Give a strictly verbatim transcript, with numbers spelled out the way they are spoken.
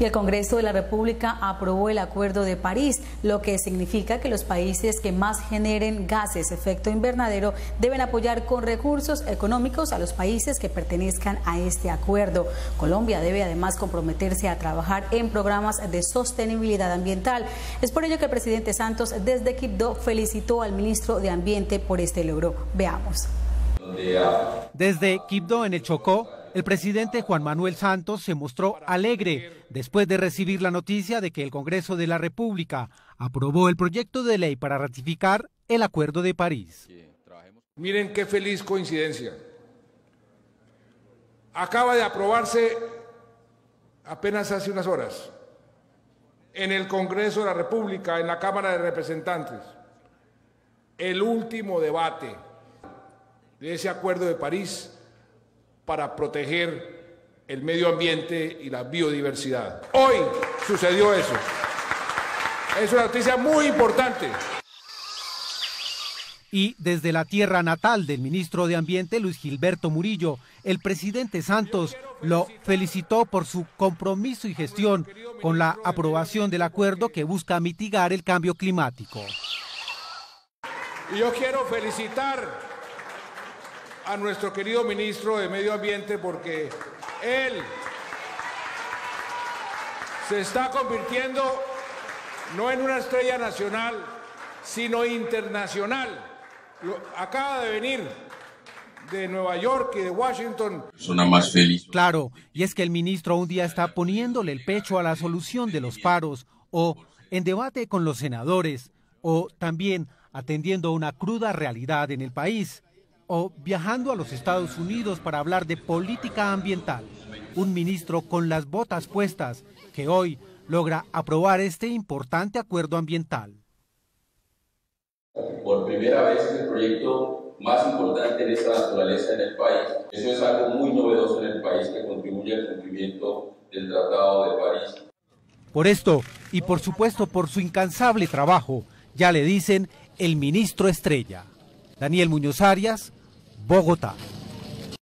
Y el Congreso de la República aprobó el Acuerdo de París, lo que significa que los países que más generen gases efecto invernadero deben apoyar con recursos económicos a los países que pertenezcan a este acuerdo. Colombia debe además comprometerse a trabajar en programas de sostenibilidad ambiental. Es por ello que el presidente Santos desde Quibdó felicitó al ministro de Ambiente por este logro. Veamos. Desde Quibdó, en el Chocó, el presidente Juan Manuel Santos se mostró alegre después de recibir la noticia de que el Congreso de la República aprobó el proyecto de ley para ratificar el Acuerdo de París. Miren qué feliz coincidencia. Acaba de aprobarse apenas hace unas horas en el Congreso de la República, en la Cámara de Representantes, el último debate de ese Acuerdo de París para proteger el medio ambiente y la biodiversidad. Hoy sucedió eso. Es una noticia muy importante. Y desde la tierra natal del ministro de Ambiente, Luis Gilberto Murillo, el presidente Santos lo felicitó por su compromiso y gestión con la aprobación del acuerdo que busca mitigar el cambio climático. Y yo quiero felicitar a nuestro querido ministro de Medio Ambiente porque él se está convirtiendo no en una estrella nacional, sino internacional. Acaba de venir de Nueva York y de Washington. Zona más feliz. Claro, y es que el ministro un día está poniéndole el pecho a la solución de los paros, o en debate con los senadores, o también atendiendo una cruda realidad en el país, o viajando a los Estados Unidos para hablar de política ambiental. Un ministro con las botas puestas que hoy logra aprobar este importante acuerdo ambiental. Por primera vez es el proyecto más importante de esta naturaleza en el país. Eso es algo muy novedoso en el país que contribuye al cumplimiento del Tratado de París. Por esto, y por supuesto por su incansable trabajo, ya le dicen el ministro estrella. Daniel Muñoz Arias, Bogotá.